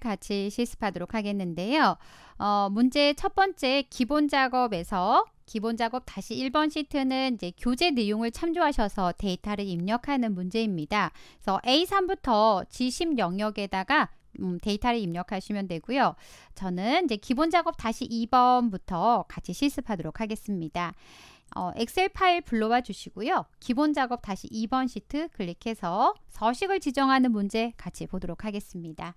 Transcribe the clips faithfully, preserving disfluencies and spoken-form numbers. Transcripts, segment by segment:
같이 실습하도록 하겠는데요. 어, 문제 첫 번째 기본 작업에서 기본 작업 다시 일 번 시트는 이제 교재 내용을 참조하셔서 데이터를 입력하는 문제입니다. 그래서 에이 삼부터 지 십 영역에다가 음, 데이터를 입력하시면 되고요. 저는 이제 기본 작업 다시 이 번부터 같이 실습하도록 하겠습니다. 어, 엑셀 파일 불러와 주시고요. 기본 작업 다시 이 번 시트 클릭해서 서식을 지정하는 문제 같이 보도록 하겠습니다.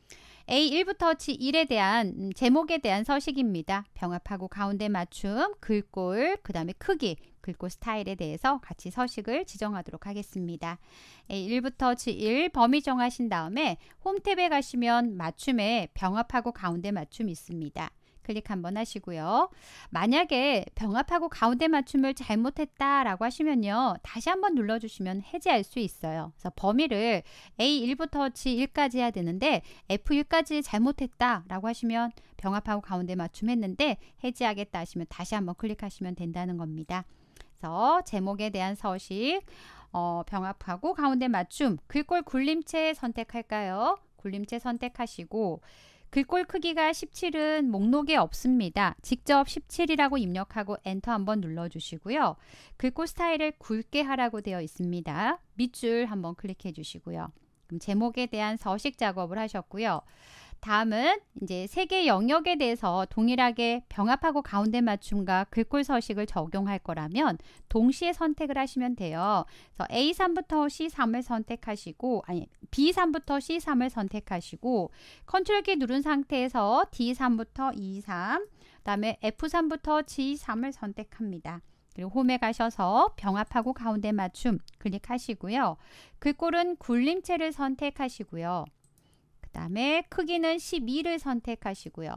에이 일부터 지 일에 대한 음, 제목에 대한 서식입니다. 병합하고 가운데 맞춤, 글꼴, 그 다음에 크기, 글꼴 스타일에 대해서 같이 서식을 지정하도록 하겠습니다. 에이 일부터 지 일 범위 정하신 다음에 홈 탭에 가시면 맞춤에 병합하고 가운데 맞춤 있습니다. 클릭 한번 하시고요. 만약에 병합하고 가운데 맞춤을 잘못했다라고 하시면요. 다시 한번 눌러주시면 해제할 수 있어요. 그래서 범위를 에이 일부터 지 일까지 해야 되는데 에프 일까지 잘못했다라고 하시면 병합하고 가운데 맞춤 했는데 해제하겠다 하시면 다시 한번 클릭하시면 된다는 겁니다. 그래서 제목에 대한 서식, 어, 병합하고 가운데 맞춤, 글꼴 굴림체 선택할까요? 굴림체 선택하시고 글꼴 크기가 십칠은 목록에 없습니다. 직접 십칠이라고 입력하고 엔터 한번 눌러주시고요. 글꼴 스타일을 굵게 하라고 되어 있습니다. 밑줄 한번 클릭해 주시고요. 그럼 제목에 대한 서식 작업을 하셨고요. 다음은 이제 세 개 영역에 대해서 동일하게 병합하고 가운데 맞춤과 글꼴 서식을 적용할 거라면 동시에 선택을 하시면 돼요. 그래서 에이 삼부터 씨 삼을 선택하시고 아니 비 삼부터 씨 삼을 선택하시고 컨트롤 키 누른 상태에서 디 삼부터 이 삼, 그다음에 에프 삼부터 지 삼을 선택합니다. 그리고 홈에 가셔서 병합하고 가운데 맞춤 클릭하시고요. 글꼴은 굴림체를 선택하시고요. 그 다음에 크기는 십이를 선택하시고요.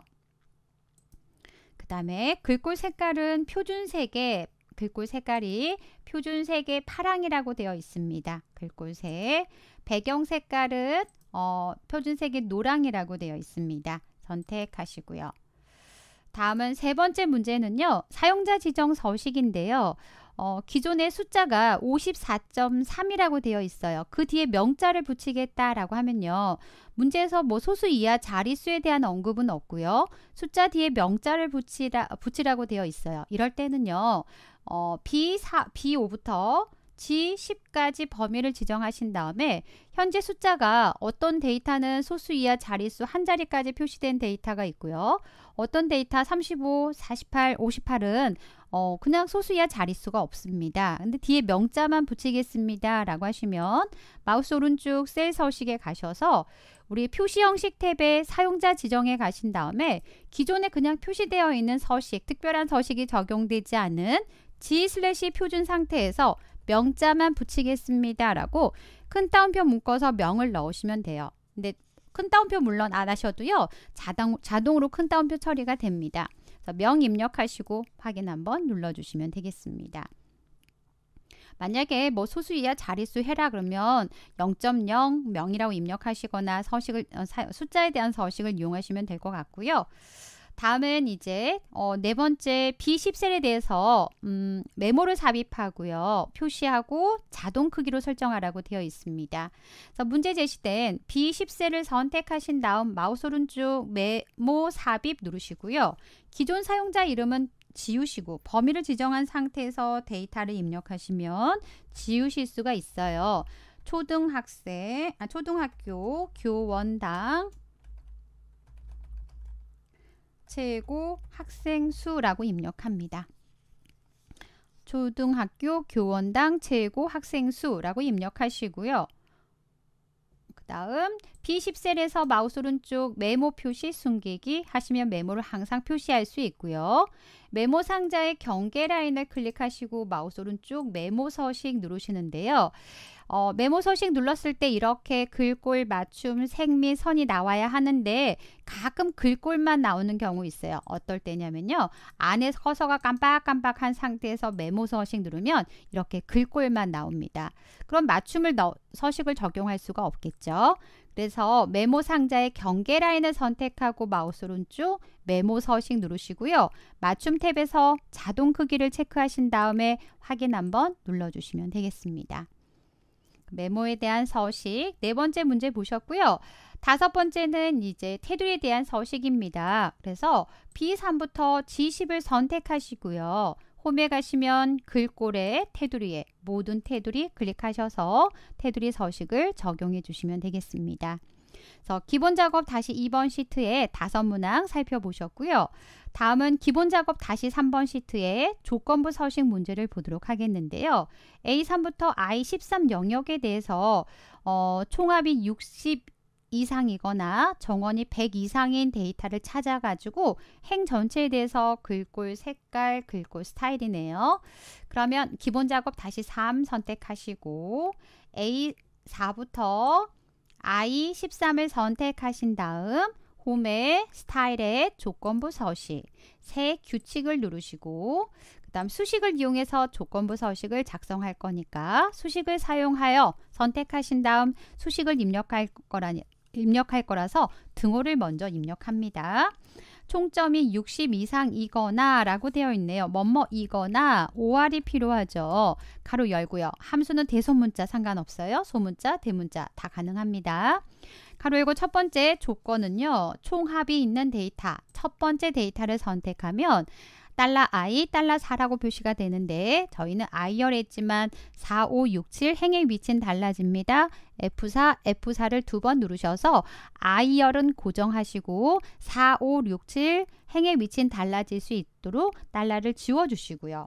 그 다음에 글꼴 색깔은 표준색에 글꼴 색깔이 표준색의 파랑이라고 되어 있습니다. 글꼴색. 배경 색깔은 어, 표준색의 노랑이라고 되어 있습니다. 선택하시고요. 다음은 세 번째 문제는요. 사용자 지정 서식인데요. 어, 기존의 숫자가 오십사 점 삼이라고 되어 있어요. 그 뒤에 명자를 붙이겠다라고 하면요. 문제에서 뭐 소수 이하 자릿수에 대한 언급은 없고요. 숫자 뒤에 명자를 붙이라, 붙이라고 되어 있어요. 이럴 때는요. 어, 비 사, 비 오부터 지 십까지 범위를 지정하신 다음에 현재 숫자가 어떤 데이터는 소수 이하 자릿수 한 자리까지 표시된 데이터가 있고요. 어떤 데이터 삼십오, 사십팔, 오십팔은 어, 그냥 소수 이하 자릿수가 없습니다. 근데 뒤에 명자만 붙이겠습니다 라고 하시면 마우스 오른쪽 셀 서식에 가셔서 우리 표시 형식 탭에 사용자 지정에 가신 다음에 기존에 그냥 표시되어 있는 서식, 특별한 서식이 적용되지 않은 지 슬래시 표준 상태에서 명자만 붙이겠습니다 라고 큰 따옴표 묶어서 명을 넣으시면 돼요. 근데 큰 따옴표 물론 안 하셔도요. 자동, 자동으로 큰 따옴표 처리가 됩니다. 그래서 명 입력하시고 확인 한번 눌러주시면 되겠습니다. 만약에 뭐 소수 이하 자릿수 해라 그러면 영 점 영 명이라고 입력하시거나 서식을 어, 사, 숫자에 대한 서식을 이용하시면 될 것 같고요. 다음은 이제 어, 네 번째 비 십 셀에 대해서 음, 메모를 삽입하고요. 표시하고 자동 크기로 설정하라고 되어 있습니다. 그래서 문제 제시된 비 십 셀을 선택하신 다음 마우스 오른쪽 메모 삽입 누르시고요. 기존 사용자 이름은 지우시고 범위를 지정한 상태에서 데이터를 입력하시면 지우실 수가 있어요. 초등학생, 아, 초등학교 교원당 최고 학생 수라고 입력합니다. 초등학교 교원당 최고 학생 수라고 입력하시고요. 그 다음 비 십 셀에서 마우스 오른쪽 메모 표시 숨기기 하시면 메모를 항상 표시할 수 있고요. 메모 상자의 경계 라인을 클릭하시고 마우스 오른쪽 메모 서식 누르시는데요. 어, 메모 서식 눌렀을 때 이렇게 글꼴 맞춤 색 및 선이 나와야 하는데 가끔 글꼴만 나오는 경우 있어요. 어떨 때냐면요. 안에 커서가 깜빡깜빡한 상태에서 메모 서식 누르면 이렇게 글꼴만 나옵니다. 그럼 맞춤을 넣, 서식을 적용할 수가 없겠죠. 그래서 메모 상자의 경계 라인을 선택하고 마우스 오른쪽 메모 서식 누르시고요. 맞춤 탭에서 자동 크기를 체크하신 다음에 확인 한번 눌러주시면 되겠습니다. 메모에 대한 서식 네 번째 문제 보셨고요. 다섯 번째는 이제 테두리에 대한 서식입니다. 그래서 비 삼부터 지 십을 선택하시고요. 홈에 가시면 글꼴에 테두리에 모든 테두리 클릭하셔서 테두리 서식을 적용해 주시면 되겠습니다. 그래서 기본 작업 다시 이 번 시트에 다섯 문항 살펴보셨고요. 다음은 기본 작업 다시 삼 번 시트에 조건부 서식 문제를 보도록 하겠는데요. 에이 삼부터 아이 십삼 영역에 대해서 어, 총합이 육십 이상이거나 정원이 백 이상인 데이터를 찾아가지고 행 전체에 대해서 글꼴 색깔, 글꼴 스타일이네요. 그러면 기본 작업 다시 삼 선택하시고 에이 사부터 아이 십삼을 선택하신 다음 홈의 스타일의 조건부 서식, 새 규칙을 누르시고 그 다음 수식을 이용해서 조건부 서식을 작성할 거니까 수식을 사용하여 선택하신 다음 수식을 입력할 거라니 입력할 거라서 등호를 먼저 입력합니다. 총점이 육십 이상이거나 라고 되어 있네요. 뭐뭐이거나 오알이 필요하죠. 가로 열고요. 함수는 대소문자 상관없어요. 소문자, 대문자 다 가능합니다. 가로 열고 첫 번째 조건은요. 총합이 있는 데이터, 첫 번째 데이터를 선택하면 달러 i, 달러 사라고 표시가 되는데 저희는 아이열 했지만 사, 오, 육, 칠 행의 위치는 달라집니다. 에프 사, 에프 사를 두 번 누르셔서 아이열은 고정하시고 사, 오, 육, 칠 행의 위치는 달라질 수 있도록 달러를 지워주시고요.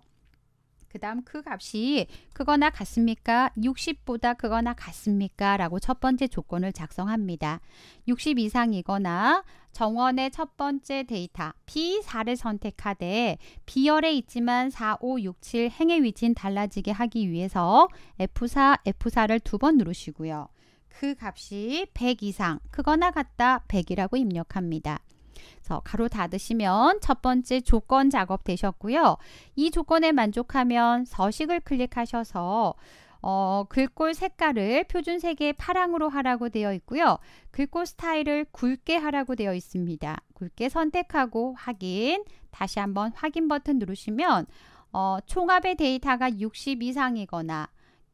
그 다음 그 값이 크거나 같습니까? 육십보다 크거나 같습니까? 라고 첫 번째 조건을 작성합니다. 육십 이상이거나 정원의 첫 번째 데이터 비 사를 선택하되 비열에 있지만 사, 오, 육, 칠 행의 위치는 달라지게 하기 위해서 에프 사, 에프 사를 두 번 누르시고요. 그 값이 백 이상 크거나 같다 백이라고 입력합니다. 그래서 가로 닫으시면 첫 번째 조건 작업 되셨고요. 이 조건에 만족하면 서식을 클릭하셔서 어, 글꼴 색깔을 표준색의 파랑으로 하라고 되어 있고요. 글꼴 스타일을 굵게 하라고 되어 있습니다. 굵게 선택하고 확인, 다시 한번 확인 버튼 누르시면 어, 총합의 데이터가 육십 이상이거나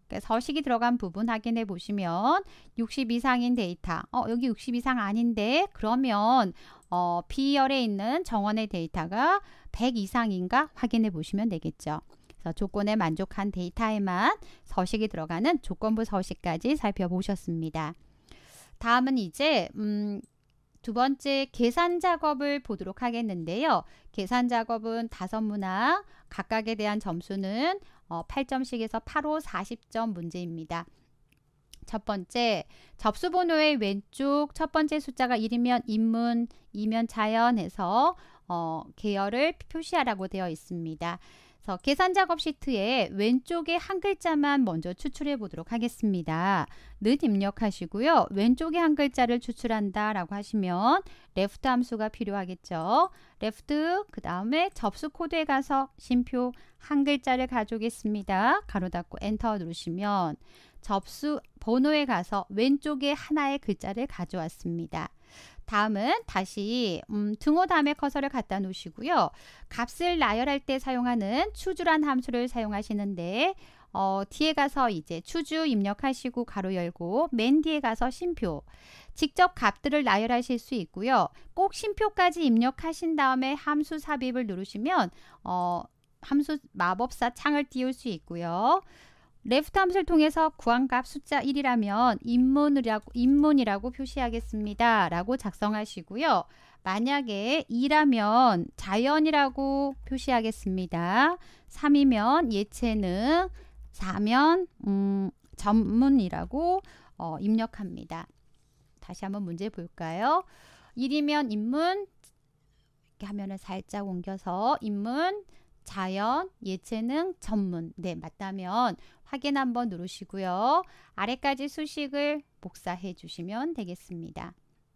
서식이 들어간 부분 확인해 보시면 육십 이상인 데이터, 어, 여기 육십 이상 아닌데 그러면 어, B열에 있는 정원의 데이터가 백 이상인가 확인해 보시면 되겠죠. 그래서 조건에 만족한 데이터에만 서식이 들어가는 조건부 서식까지 살펴보셨습니다. 다음은 이제 음, 두 번째 계산 작업을 보도록 하겠는데요. 계산 작업은 다섯 문항, 각각에 대한 점수는 어, 팔 점씩에서 팔, 오, 사십 점 문제입니다. 첫 번째, 접수 번호의 왼쪽 첫 번째 숫자가 일이면 인문, 이면 자연해서 어, 계열을 표시하라고 되어 있습니다. 그래서 계산 작업 시트에 왼쪽에 한 글자만 먼저 추출해 보도록 하겠습니다. 는 입력하시고요. 왼쪽에 한 글자를 추출한다 라고 하시면 레프트 함수가 필요하겠죠. 레프트 그 다음에 접수 코드에 가서 쉼표 한 글자를 가져오겠습니다. 가로 닫고 엔터 누르시면 접수 번호에 가서 왼쪽에 하나의 글자를 가져왔습니다. 다음은 다시 음, 등호 다음에 커서를 갖다 놓으시고요. 값을 나열할 때 사용하는 추주란 함수를 사용하시는데 어, 뒤에 가서 이제 추주 입력하시고 가로 열고 맨 뒤에 가서 쉼표 직접 값들을 나열하실 수 있고요. 꼭 쉼표까지 입력하신 다음에 함수 삽입을 누르시면 어, 함수 마법사 창을 띄울 수 있고요. 레프트 함수를 통해서 구한 값 숫자 일이라면 인문이라고, 인문이라고 표시하겠습니다. 라고 작성하시고요. 만약에 이라면 자연이라고 표시하겠습니다. 삼이면 예체능, 사면 음, 전문이라고 어, 입력합니다. 다시 한번 문제 볼까요? 일이면 인문, 이렇게 화면을 살짝 옮겨서 인문, 자연, 예체능, 전문. 네, 맞다면 확인 한번 누르시고요. 아래까지 수식을 복사해 주시면 되겠습니다.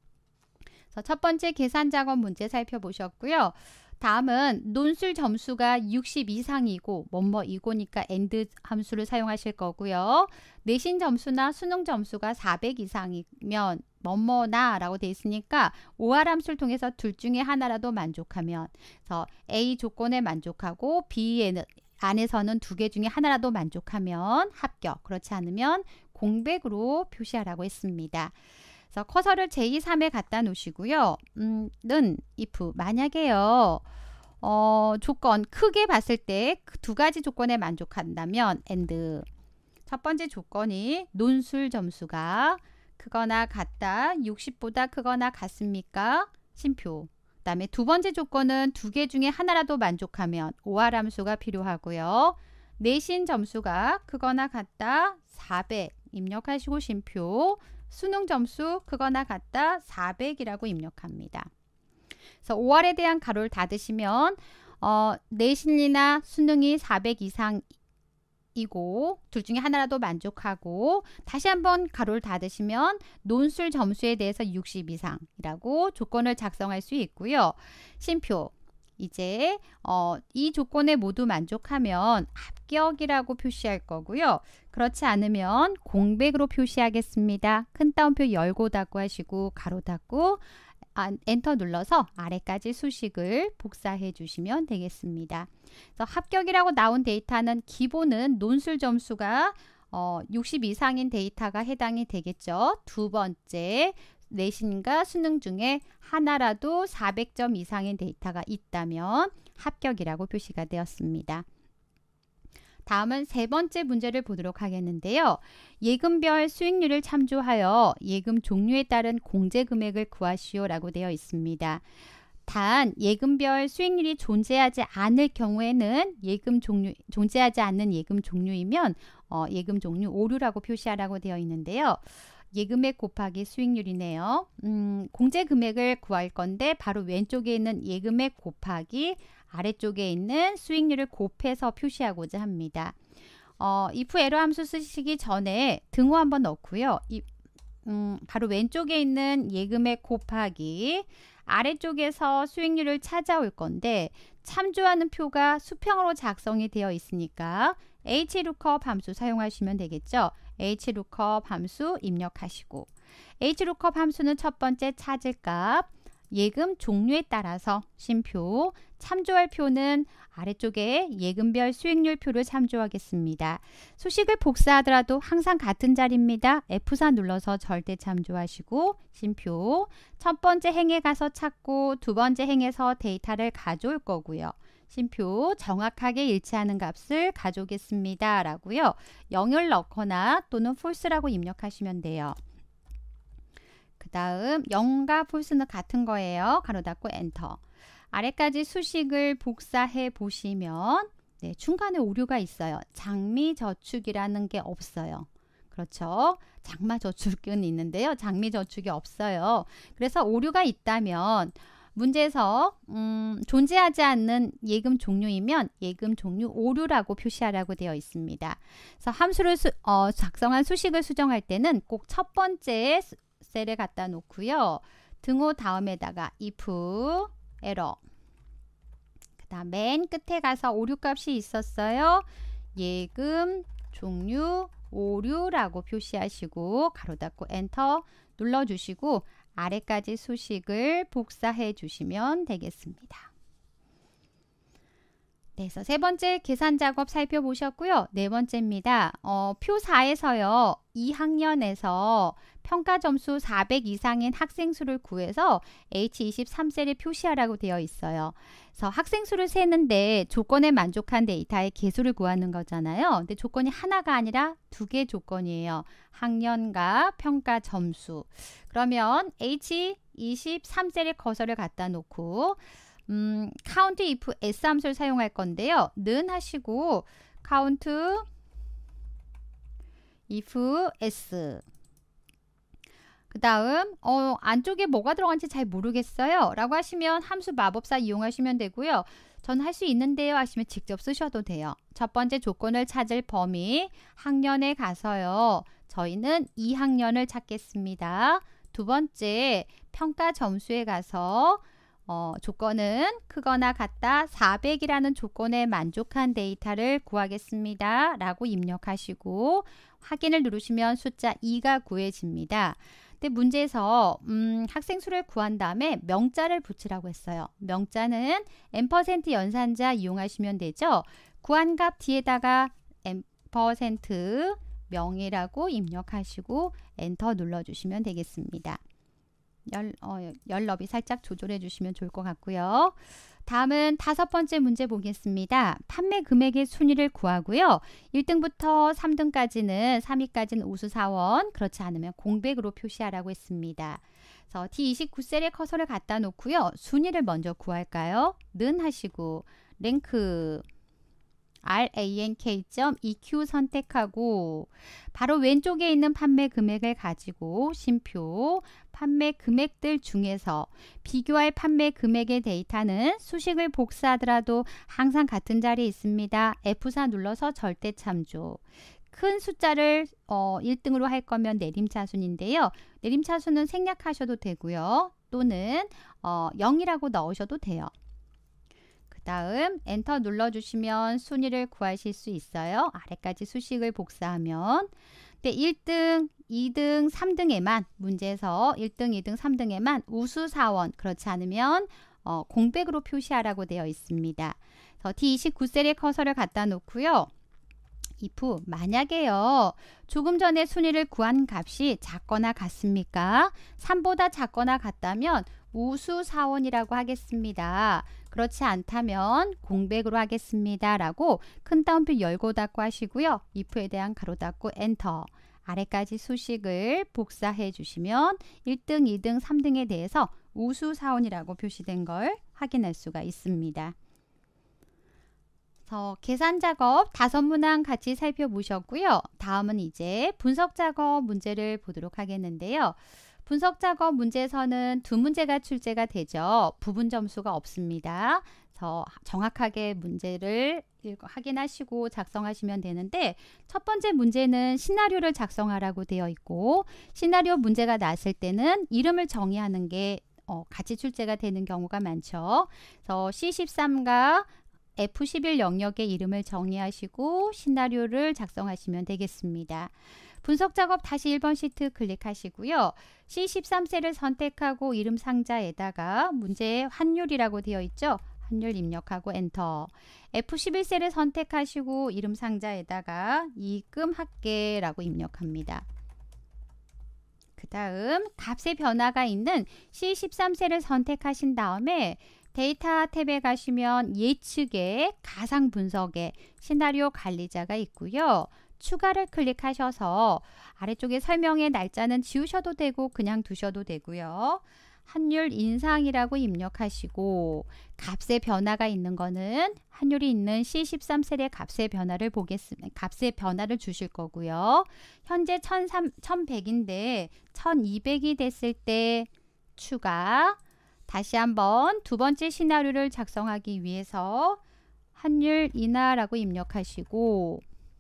그래서 첫 번째 계산 작업 문제 살펴보셨고요. 다음은 논술 점수가 육십 이상이고 뭐뭐이고니까 엔드 함수를 사용하실 거고요. 내신 점수나 수능 점수가 사백 이상이면 뭐뭐나 라고 되어 있으니까 오알 함수를 통해서 둘 중에 하나라도 만족하면 그래서 A 조건에 만족하고 B에는 안에서는 두 개 중에 하나라도 만족하면 합격, 그렇지 않으면 공백으로 표시하라고 했습니다. 그래서 커서를 제이, 삼에 갖다 놓으시고요. 음, 는 if 만약에요. 어, 조건 크게 봤을 때 두 가지 조건에 만족한다면 and 첫 번째 조건이 논술 점수가 크거나 같다. 육십보다 크거나 같습니까? 심표. 그 다음에 두 번째 조건은 두 개 중에 하나라도 만족하면 오알 함수가 필요하고요. 내신 점수가 크거나 같다. 사백 입력하시고 심표. 수능 점수 크거나 같다. 사백이라고 입력합니다. 그래서 오알에 대한 가로를 닫으시면 어, 내신이나 수능이 사백 이상이고 둘 중에 하나라도 만족하고 다시 한번 가로를 닫으시면 논술 점수에 대해서 육십 이상이라고 조건을 작성할 수 있고요. 심표. 이제 어, 이 조건에 모두 만족하면 합격이라고 표시할 거고요. 그렇지 않으면 공백으로 표시하겠습니다. 큰 따옴표 열고 닫고 하시고 가로 닫고 아, 엔터 눌러서 아래까지 수식을 복사해 주시면 되겠습니다. 그래서 합격이라고 나온 데이터는 기본은 논술 점수가 어, 육십 이상인 데이터가 해당이 되겠죠. 두 번째 내신과 수능 중에 하나라도 사백 점 이상인 데이터가 있다면 합격이라고 표시가 되었습니다. 다음은 세 번째 문제를 보도록 하겠는데요. 예금별 수익률을 참조하여 예금 종류에 따른 공제 금액을 구하시오 라고 되어 있습니다. 단 예금별 수익률이 존재하지 않을 경우에는 예금 종류, 존재하지 않는 예금 종류이면 어, 예금 종류 오류라고 표시하라고 되어 있는데요. 예금액 곱하기 수익률이네요. 음, 공제 금액을 구할 건데 바로 왼쪽에 있는 예금액 곱하기 아래쪽에 있는 수익률을 곱해서 표시하고자 합니다. 어, if 에러 함수 쓰시기 전에 등호 한번 넣고요. 이, 음, 바로 왼쪽에 있는 예금액 곱하기 아래쪽에서 수익률을 찾아올 건데 참조하는 표가 수평으로 작성이 되어 있으니까 hlookup 함수 사용하시면 되겠죠. hlookup 함수 입력하시고 hlookup 함수는 첫 번째 찾을 값 예금 종류에 따라서 심표 참조할 표는 아래쪽에 예금별 수익률 표를 참조하겠습니다. 수식을 복사하더라도 항상 같은 자리입니다. 에프 사 눌러서 절대 참조하시고 심표 첫 번째 행에 가서 찾고 두 번째 행에서 데이터를 가져올 거고요. 심표 정확하게 일치하는 값을 가져오겠습니다. 라고요. 영을 넣거나 또는 false라고 입력하시면 돼요. 그 다음 영과 false는 같은 거예요. 가로 닫고 엔터. 아래까지 수식을 복사해 보시면 네, 중간에 오류가 있어요. 장미저축이라는 게 없어요. 그렇죠. 장마저축은 있는데요. 장미저축이 없어요. 그래서 오류가 있다면 문제에서 음, 존재하지 않는 예금 종류이면 예금 종류 오류라고 표시하라고 되어 있습니다. 그래서 함수를 수, 어, 작성한 수식을 수정할 때는 꼭 첫 번째 셀에 갖다 놓고요. 등호 다음에다가 if 에러 그 다음 맨 끝에 가서 오류 값이 있었어요. 예금 종류 오류라고 표시하시고 가로 닫고 엔터 눌러주시고 아래까지 수식을 복사해 주시면 되겠습니다. 네, 그래서 세 번째 계산 작업 살펴보셨고요. 네 번째입니다. 어, 표 사에서요. 이 학년에서 평가 점수 사백 이상인 학생 수를 구해서 에이치 이십삼 셀에 표시하라고 되어 있어요. 그래서 학생 수를 세는데 조건에 만족한 데이터의 개수를 구하는 거잖아요. 근데 조건이 하나가 아니라 두 개 조건이에요. 학년과 평가 점수. 그러면 에이치 이십삼 셀에 커서를 갖다 놓고 음, count if s 함수를 사용할 건데요. 는 하시고 count if s 그 다음 어, 안쪽에 뭐가 들어간지 잘 모르겠어요 라고 하시면 함수 마법사 이용하시면 되고요. 전 할 수 있는데요 하시면 직접 쓰셔도 돼요. 첫 번째 조건을 찾을 범위 학년에 가서요. 저희는 이 학년을 찾겠습니다. 두 번째 평가 점수에 가서 어, 조건은 크거나 같다 사백이라는 조건에 만족한 데이터를 구하겠습니다. 라고 입력하시고 확인을 누르시면 숫자 이가 구해집니다. 근데 문제에서 음, 학생 수를 구한 다음에 명자를 붙이라고 했어요. 명자는 앰퍼센트 연산자 이용하시면 되죠. 구한 값 뒤에다가 앰퍼센트 명이라고 입력하시고 엔터 눌러주시면 되겠습니다. 열, 어, 열너비 살짝 조절해 주시면 좋을 것 같고요. 다음은 다섯 번째 문제 보겠습니다. 판매 금액의 순위를 구하고요. 일 등부터 삼 등까지는 삼 위까지는 우수사원, 그렇지 않으면 공백으로 표시하라고 했습니다. 그래서 디 이십구 셀에 커서를 갖다 놓고요. 순위를 먼저 구할까요? 는 하시고 랭크 rank.eq 선택하고 바로 왼쪽에 있는 판매 금액을 가지고 쉼표 판매 금액들 중에서 비교할 판매 금액의 데이터는 수식을 복사하더라도 항상 같은 자리에 있습니다. 에프 사 눌러서 절대 참조. 큰 숫자를 어, 일 등으로 할 거면 내림차순인데요. 내림차순은 생략하셔도 되고요. 또는 어, 영이라고 넣으셔도 돼요. 다음 엔터 눌러주시면 순위를 구하실 수 있어요. 아래까지 수식을 복사하면 네, 일 등, 이 등, 삼 등에만 문제에서 일 등, 이 등, 삼 등에만 우수사원, 그렇지 않으면 어, 공백으로 표시하라고 되어 있습니다. 그래서 디 이십구 셀에 커서를 갖다 놓고요. if 만약에요. 조금 전에 순위를 구한 값이 작거나 같습니까? 삼보다 작거나 같다면 우수사원이라고 하겠습니다. 그렇지 않다면 공백으로 하겠습니다. 라고 큰 따옴표 열고 닫고 하시고요. if에 대한 가로 닫고 엔터. 아래까지 수식을 복사해 주시면 일 등, 이 등, 삼 등에 대해서 우수사원이라고 표시된 걸 확인할 수가 있습니다. 그래서 계산 작업 다섯 문항 같이 살펴보셨고요. 다음은 이제 분석 작업 문제를 보도록 하겠는데요. 분석 작업 문제에서는 두 문제가 출제가 되죠. 부분 점수가 없습니다. 그래서 정확하게 문제를 확인하시고 작성하시면 되는데 첫 번째 문제는 시나리오를 작성하라고 되어 있고 시나리오 문제가 났을 때는 이름을 정의하는 게 어, 같이 출제가 되는 경우가 많죠. 그래서 씨 십삼과 에프 십일 영역의 이름을 정의하시고 시나리오를 작성하시면 되겠습니다. 분석 작업 다시 일 번 시트 클릭하시고요. 씨 십삼 셀을 선택하고 이름 상자에다가 문제의 환율이라고 되어 있죠. 환율 입력하고 엔터. 에프 십일 셀을 선택하시고 이름 상자에다가 이금 합계라고 입력합니다. 그 다음 값의 변화가 있는 씨 십삼 셀을 선택하신 다음에 데이터 탭에 가시면 예측의 가상 분석의 시나리오 관리자가 있고요. 추가를 클릭하셔서 아래쪽에 설명의 날짜는 지우셔도 되고 그냥 두셔도 되고요. 환율 인상이라고 입력하시고 값의 변화가 있는 거는 환율이 있는 씨 십삼 셀의 값의 변화를 보겠습니다. 값의 변화를 주실 거고요. 현재 천백인데 천이백이 됐을 때 추가. 다시 한번 두 번째 시나리오를 작성하기 위해서 환율 인하라고 입력하시고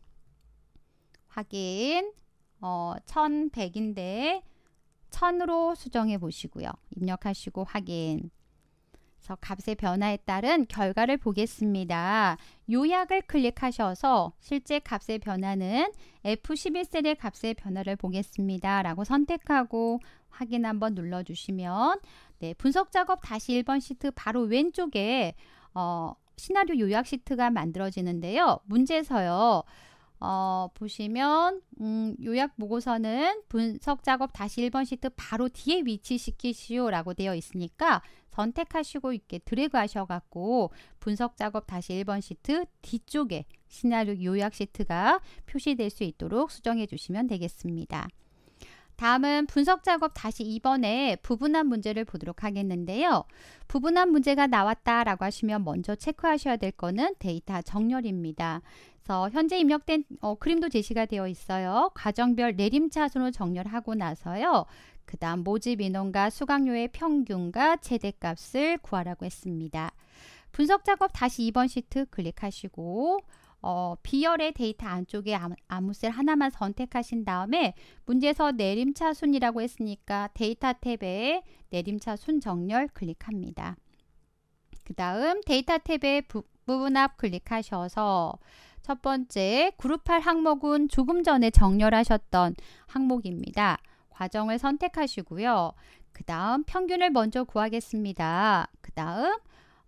확인. 어, 천백인데 천으로 수정해 보시고요. 입력하시고 확인. 그래서 값의 변화에 따른 결과를 보겠습니다. 요약을 클릭하셔서 실제 값의 변화는 에프 십일 셀의 값의 변화를 보겠습니다. 라고 선택하고 확인 한번 눌러주시면 네, 분석 작업 다시 일 번 시트 바로 왼쪽에 어, 시나리오 요약 시트가 만들어지는데요. 문제에서요. 어, 보시면 음, 요약 보고서는 분석 작업 다시 일 번 시트 바로 뒤에 위치시키시오 라고 되어 있으니까 선택하시고 이렇게 드래그 하셔갖고 분석 작업 다시 일 번 시트 뒤쪽에 시나리오 요약 시트가 표시될 수 있도록 수정해 주시면 되겠습니다. 다음은 분석 작업 다시 이 번에 부분한 문제를 보도록 하겠는데요. 부분한 문제가 나왔다라고 하시면 먼저 체크하셔야 될 거는 데이터 정렬입니다. 그래서 현재 입력된 어, 그림도 제시가 되어 있어요. 과정별 내림차순으로 정렬하고 나서요. 그 다음 모집 인원과 수강료의 평균과 최대값을 구하라고 했습니다. 분석 작업 다시 이 번 시트 클릭하시고 어, 비열의 데이터 안쪽에 아무, 아무 셀 하나만 선택하신 다음에 문제에서 내림차순이라고 했으니까 데이터 탭에 내림차순 정렬 클릭합니다. 그 다음 데이터 탭에 부, 부분합 클릭하셔서 첫 번째 그룹할 항목은 조금 전에 정렬하셨던 항목입니다. 과정을 선택하시고요. 그 다음 평균을 먼저 구하겠습니다. 그 다음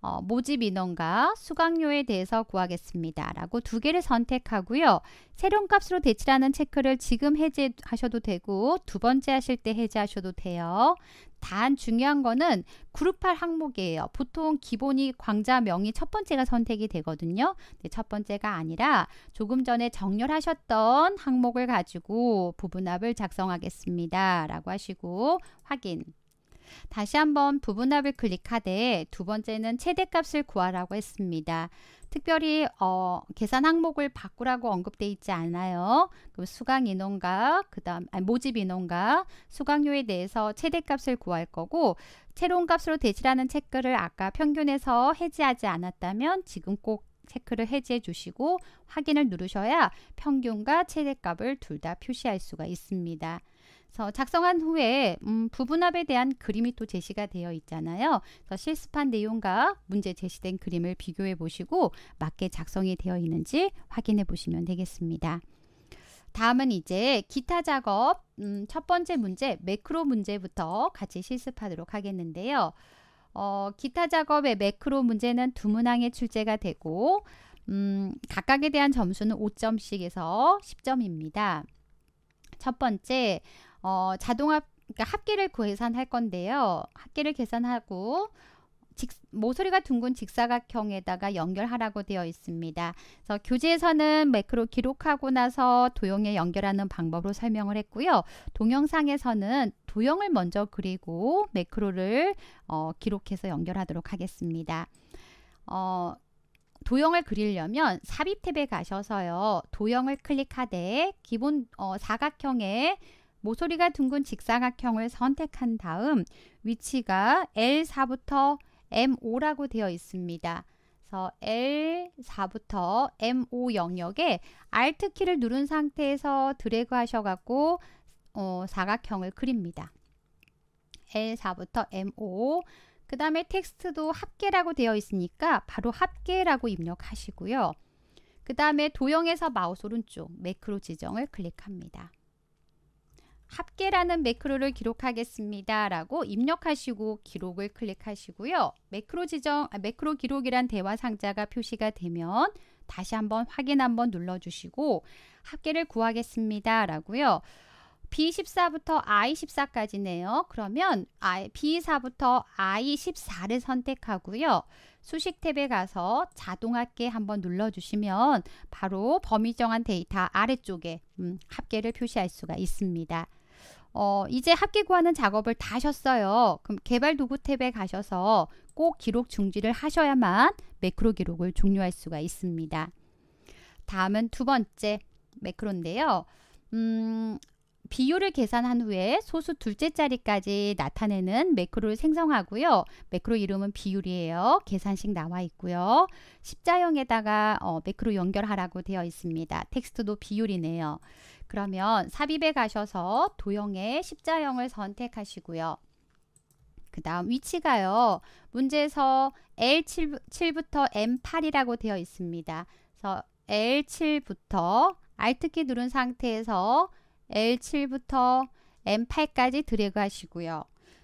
어, 모집 인원과 수강료에 대해서 구하겠습니다 라고 두 개를 선택하고요. 새로운 값으로 대치라는 체크를 지금 해제하셔도 되고 두 번째 하실 때 해제하셔도 돼요. 단 중요한 거는 그룹할 항목이에요. 보통 기본이 광자명이 첫 번째가 선택이 되거든요. 근데 첫 번째가 아니라 조금 전에 정렬하셨던 항목을 가지고 부분합을 작성하겠습니다 라고 하시고 확인. 다시 한번 부분합을 클릭하되 두 번째는 최대값을 구하라고 했습니다. 특별히 어, 계산 항목을 바꾸라고 언급되어 있지 않아요. 그럼 수강 인원과 그다음 아니, 모집 인원과 수강료에 대해서 최대값을 구할 거고 새로운 값으로 대치라는 체크를 아까 평균에서 해지하지 않았다면 지금 꼭 체크를 해지해 주시고 확인을 누르셔야 평균과 최대값을 둘 다 표시할 수가 있습니다. 그래서 작성한 후에 음, 부분합에 대한 그림이 또 제시가 되어 있잖아요. 그래서 실습한 내용과 문제 제시된 그림을 비교해 보시고 맞게 작성이 되어 있는지 확인해 보시면 되겠습니다. 다음은 이제 기타 작업 음, 첫 번째 문제 매크로 문제부터 같이 실습하도록 하겠는데요. 어, 기타 작업의 매크로 문제는 두 문항에 출제가 되고 음, 각각에 대한 점수는 오 점씩에서 십 점입니다. 첫 번째 어, 자동합 그러니까 합계를 계산할 건데요. 합계를 계산하고 직, 모서리가 둥근 직사각형에다가 연결하라고 되어 있습니다. 그래서 교재에서는 매크로 기록하고 나서 도형에 연결하는 방법으로 설명을 했고요. 동영상에서는 도형을 먼저 그리고 매크로를 어, 기록해서 연결하도록 하겠습니다. 어, 도형을 그리려면 삽입 탭에 가셔서요. 도형을 클릭하되 기본 어, 사각형에 모서리가 둥근 직사각형을 선택한 다음 위치가 엘 사부터 엠 오라고 되어 있습니다. 그래서 엘 사부터 엠 오 영역에 알트 키를 누른 상태에서 드래그 하셔갖고 어, 사각형을 그립니다. 엘 사부터 엠 오 그 다음에 텍스트도 합계라고 되어 있으니까 바로 합계라고 입력하시고요. 그 다음에 도형에서 마우스 오른쪽 매크로 지정을 클릭합니다. 합계라는 매크로를 기록하겠습니다 라고 입력하시고 기록을 클릭하시고요. 매크로 지정, 아, 매크로 기록이란 대화 상자가 표시가 되면 다시 한번 확인 한번 눌러주시고 합계를 구하겠습니다 라고요. 비 십사부터 아이 십사까지네요. 그러면 비 사부터 아이 십사를 선택하고요. 수식 탭에 가서 자동합계 한번 눌러주시면 바로 범위 정한 데이터 아래쪽에 음, 합계를 표시할 수가 있습니다. 어, 이제 합계 구하는 작업을 다 하셨어요. 그럼 개발 도구 탭에 가셔서 꼭 기록 중지를 하셔야만 매크로 기록을 종료할 수가 있습니다. 다음은 두 번째 매크로인데요. 음, 비율을 계산한 후에 소수 둘째 자리까지 나타내는 매크로를 생성하고요. 매크로 이름은 비율이에요. 계산식 나와 있고요. 십자형에다가 어, 매크로 연결하라고 되어 있습니다. 텍스트도 비율이네요. 그러면 삽입에 가셔서 도형의 십자형을 선택하시고요. 그 다음 위치가요. 문제에서 엘 칠부터 엠 팔이라고 되어 있습니다. 그래서 엘 칠부터 알트키 누른 상태에서 엘 칠부터 엠 팔까지 드래그 하시고요.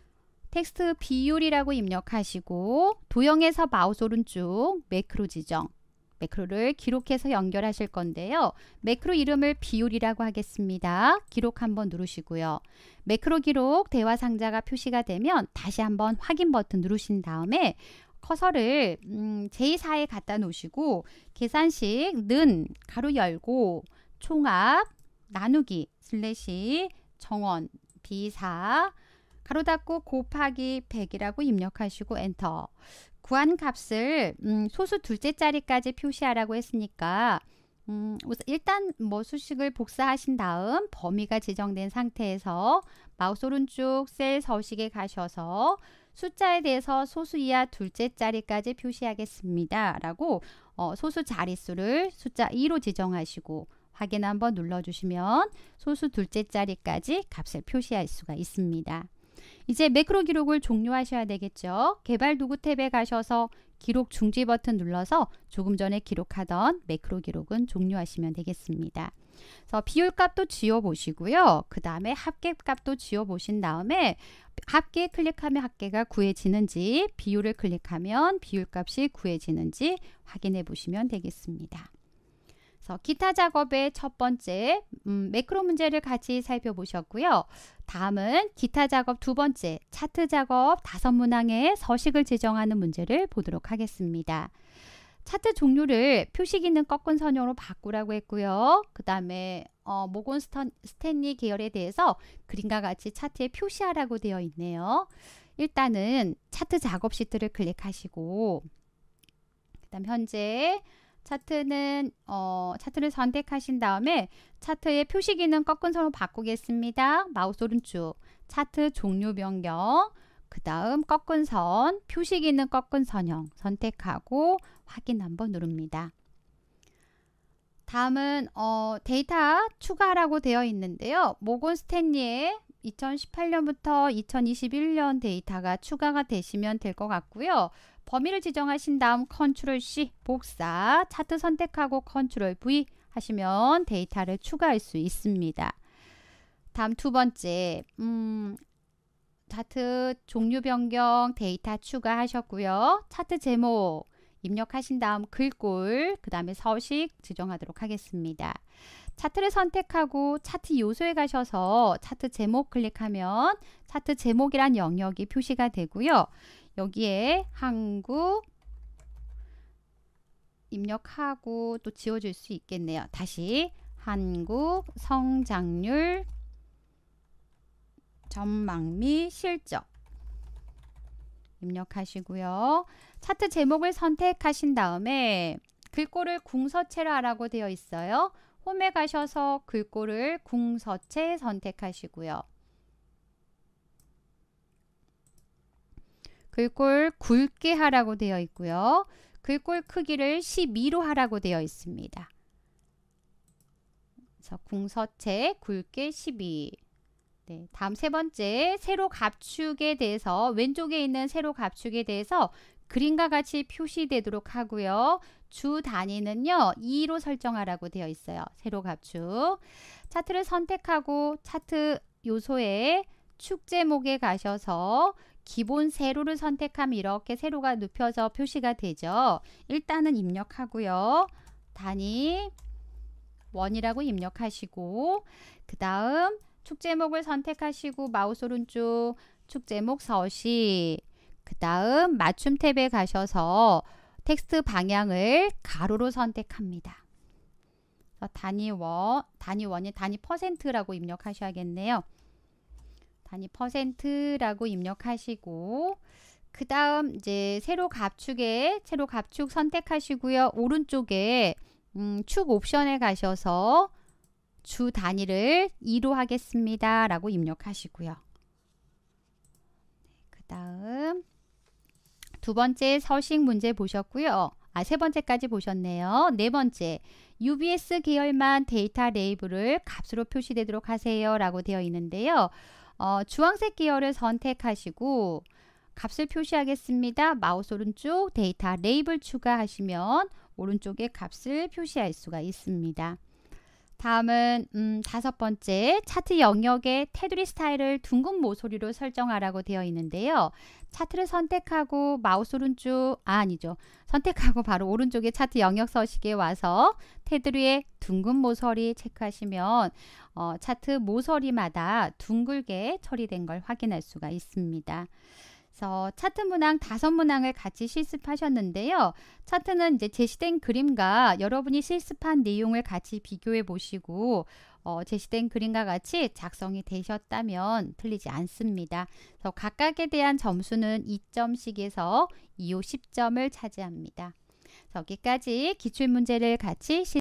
텍스트 비율이라고 입력하시고 도형에서 마우스 오른쪽 매크로 지정 매크로를 기록해서 연결하실 건데요. 매크로 이름을 비율이라고 하겠습니다. 기록 한번 누르시고요. 매크로 기록 대화 상자가 표시가 되면 다시 한번 확인 버튼 누르신 다음에 커서를 음, 제이 사에 갖다 놓으시고 계산식 는 가로 열고 총합 나누기 슬래시 정원 비 사 가로 닫고 곱하기 백이라고 입력하시고 엔터. 구한 값을 음, 소수 둘째 자리까지 표시하라고 했으니까 음, 일단 뭐 수식을 복사하신 다음 범위가 지정된 상태에서 마우스 오른쪽 셀 서식에 가셔서 숫자에 대해서 소수 이하 둘째 자리까지 표시하겠습니다 라고 어, 소수 자릿수를 숫자 이로 지정하시고 확인 한번 눌러주시면 소수 둘째 자리까지 값을 표시할 수가 있습니다. 이제 매크로 기록을 종료하셔야 되겠죠. 개발 도구 탭에 가셔서 기록 중지 버튼 눌러서 조금 전에 기록하던 매크로 기록은 종료하시면 되겠습니다. 그래서 비율값도 지워보시고요. 그 다음에 합계값도 지워보신 다음에 합계 클릭하면 합계가 구해지는지, 비율을 클릭하면 비율값이 구해지는지 확인해 보시면 되겠습니다. 그래서 기타 작업의 첫 번째 음, 매크로 문제를 같이 살펴보셨고요. 다음은 기타 작업 두 번째 차트 작업 다섯 문항의 서식을 지정하는 문제를 보도록 하겠습니다. 차트 종류를 표식 있는 꺾은 선형으로 바꾸라고 했고요. 그 다음에 어, 모건 스턴, 스탠리 계열에 대해서 그림과 같이 차트에 표시하라고 되어 있네요. 일단은 차트 작업 시트를 클릭하시고 그 다음 현재 차트는 어, 차트를 선택하신 다음에 차트의 표시 기능 꺾은 선으로 바꾸겠습니다. 마우스 오른쪽 차트 종류 변경, 그 다음 꺾은 선, 표시 기능 꺾은 선형 선택하고 확인 한번 누릅니다. 다음은 어, 데이터 추가라고 되어 있는데요. 모건 스탠리의 이천십팔 년부터 이천이십일 년 데이터가 추가가 되시면 될 것 같고요. 범위를 지정하신 다음 컨트롤 씨 복사, 차트 선택하고 컨트롤 브이 하시면 데이터를 추가할 수 있습니다. 다음 두 번째 음, 차트 종류 변경 데이터 추가하셨고요. 차트 제목 입력하신 다음 글꼴, 그 다음에 서식 지정하도록 하겠습니다. 차트를 선택하고 차트 요소에 가셔서 차트 제목 클릭하면 차트 제목이란 영역이 표시가 되고요. 여기에 한국 입력하고 또 지워줄 수 있겠네요. 다시 한국 성장률 전망 및 실적 입력하시고요. 차트 제목을 선택하신 다음에 글꼴을 궁서체로 하라고 되어 있어요. 홈에 가셔서 글꼴을 궁서체 선택하시고요. 글꼴 굵게 하라고 되어 있고요. 글꼴 크기를 십이로 하라고 되어 있습니다. 그래서 궁서체 굵게 십이. 네, 다음 세 번째 세로 갑축에 대해서 왼쪽에 있는 세로 갑축에 대해서 그림과 같이 표시되도록 하고요. 주 단위는요 이로 설정하라고 되어 있어요. 세로 갑축. 차트를 선택하고 차트 요소에 축 제목에 가셔서 기본 세로를 선택하면 이렇게 세로가 눕혀져 표시가 되죠. 일단은 입력하고요. 단위 원이라고 입력하시고 그 다음 축 제목을 선택하시고 마우스 오른쪽 축 제목 서식, 그 다음 맞춤 탭에 가셔서 텍스트 방향을 가로로 선택합니다. 단위 원, 단위 원이 단위 퍼센트라고 입력하셔야겠네요. 단위 퍼센트라고 입력하시고 그 다음 이제 세로 갑축에 세로 갑축 선택하시고요. 오른쪽에 음, 축 옵션에 가셔서 주 단위를 이로 하겠습니다 라고 입력하시고요. 그 다음 두 번째 서식 문제 보셨고요. 아, 세 번째까지 보셨네요. 네 번째 유비에스 계열만 데이터 레이블을 값으로 표시되도록 하세요 라고 되어 있는데요. 어, 주황색 계열을 선택하시고 값을 표시하겠습니다. 마우스 오른쪽 데이터 레이블 추가하시면 오른쪽에 값을 표시할 수가 있습니다. 다음은 음, 다섯 번째 차트 영역의 테두리 스타일을 둥근 모서리로 설정하라고 되어 있는데요. 차트를 선택하고 마우스 오른쪽 아, 아니죠. 선택하고 바로 오른쪽에 차트 영역 서식에 와서 테두리에 둥근 모서리 체크하시면 어, 차트 모서리마다 둥글게 처리된 걸 확인할 수가 있습니다. 그래서 차트 문항 다섯 문항을 같이 실습하셨는데요. 차트는 이제 제시된 그림과 여러분이 실습한 내용을 같이 비교해 보시고 어, 제시된 그림과 같이 작성이 되셨다면 틀리지 않습니다. 그래서 각각에 대한 점수는 이 점씩에서 이, 오, 십 점을 차지합니다. 여기까지 기출문제를 같이 실